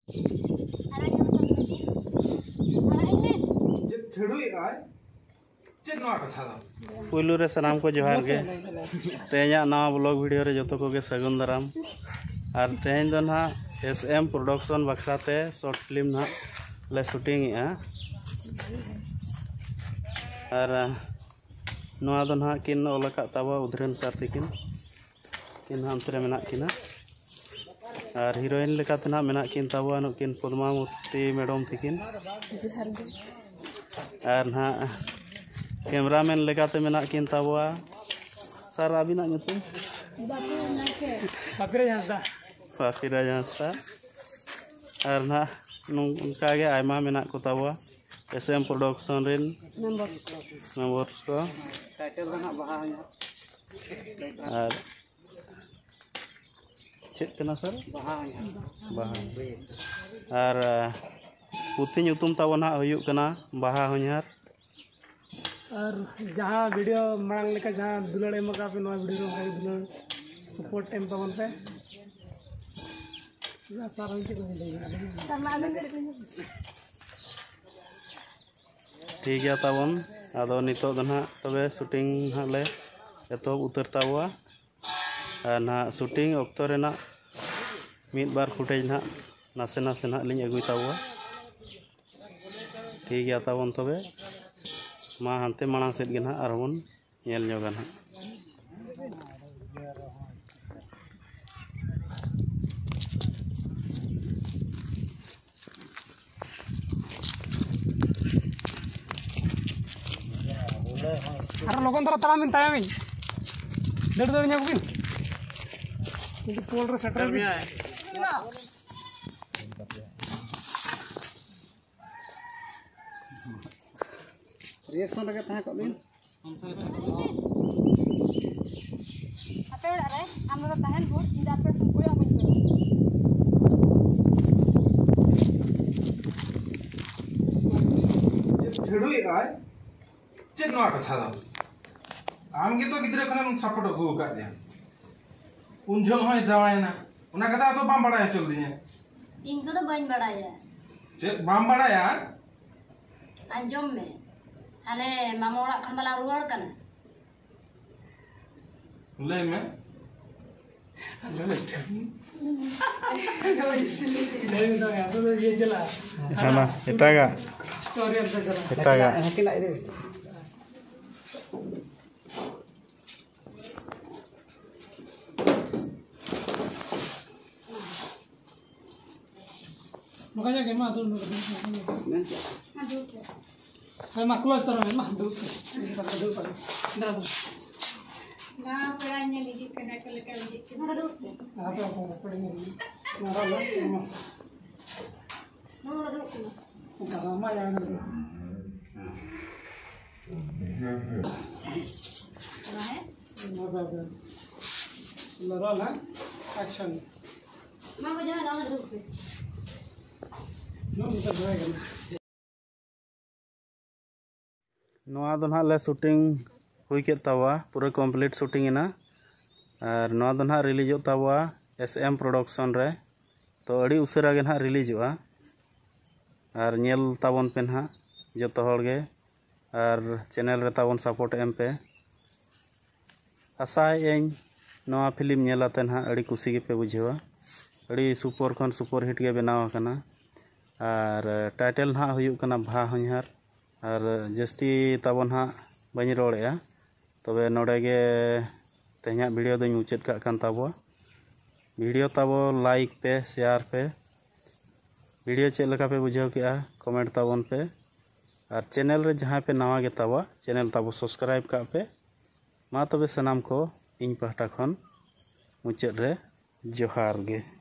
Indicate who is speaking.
Speaker 1: पुलू रे सनाम को जोहार गे तेजा नवा ब्लॉग वीडियो रे जोतो को गे सागुन दाराम और तेज दो ना SM प्रोडक्शन बखराते शॉर्ट फिल्म ना ले शूटिंग और नवा दो ना किन ओलका ताबा उधरन सर तिकिन किन हमतरे मेना किना और हीरोइन लेकाते ना मेना किन ताबा नुकिन पद्मावती मैडम तिकिन और ना कैमरामैन लेकाते मेना किन ताबा सर आबिना nyutum Fakira Jansta और ना उनका के आयमा मेना को ताबा SM प्रोडक्शन रिन मेंबर्स को टाइटल ना बहा और चेक कना सर बहा और पुथि nyutum ताबा ना हुयुग कना बहा होन्यार
Speaker 2: और जहाँ वीडियो मांग लेकर जहाँ दुलड़ एम का पे नवा वीडियो में दुलड़ सपोर्ट एम तबन पे
Speaker 1: ठीक है तबन आदो नितो दना तबे शूटिंग हाले एतो उतर ताबा ना शूटिंग ऑक्टो रेना मिड बार फुटेज ना नासे नासे ना लिंग अगुई ताबा ठीक है तबन तबे मा हानते मांग सेद गे ना आरबन नेल ᱧᱚᱜᱟ ना
Speaker 2: अरे लोगन तरह तराम इन ताया में डेढ़ डेढ़ ᱧᱚᱜ बिन ये पोल रे सेटर भी है रिएक्शन लगे तहां को बिन आपे ओड़ा रे हम तो तहन बहुत इंदा पे कोई हम
Speaker 3: छेड़ुई आय चेक नवा कथा दा आम के तो गिद्रे खन सपोर्ट को का दे उन जो होय जावायना उना कथा तो बाम बड़ा चल दिए
Speaker 4: इन तो बन बड़ाया
Speaker 3: चेक बाम बड़ाया
Speaker 4: अंजम में हाले मामा ओड़ा खन वाला रुवाड़ कना
Speaker 3: ले में
Speaker 2: ये चला
Speaker 1: ना एटागा
Speaker 2: स्टोरी अंदर चला
Speaker 1: एटागा
Speaker 2: हकिला इदे makanya kayak mah tuh kayak mah keluar terus mah dulu kita dulu pak
Speaker 4: nah peranya lagi kena kelekar lagi kita dulu
Speaker 2: apa peranya marah lah
Speaker 4: mau dulu
Speaker 2: enggak lama ya dulu
Speaker 4: nah
Speaker 2: apa lorol lah action
Speaker 4: mau jangan awal dulu
Speaker 1: नवा दो ना ले shooting हुई के तावा पूरा complete shooting ना और नवा दो ना रिलीज तावा SM प्रोडक्शन रे तो अड़ी उसरा गे ना रिलीज और नेल ताबन पे ना जतो हर गे और चैनल रे ताबन सपोर्ट एम पे आशा एं नवा फिल्म नेलाते ना अड़ी खुशी गे पे बुझेवा अड़ी सुपर खन सुपर हिट गे बनाव कना और टाइटल ना हुयुग कना भा होन्यार और जस्ती ताबन हाँ बनी रोड़े तबे नोड़े गे तेहना वीडियो दो मुचाद का कान ताबो वीडियो ताबो लाइक पे शेयर पे वीडियो चेक लगा पे बुझाव के कमेंट ताबन पे और चैनल रे जहाँ पे नवा गे ताबा चैनल ताबो सब्सक्राइब का पे मा तबे सनाम को इन पहटा खन मुचाद रे जोहार गे।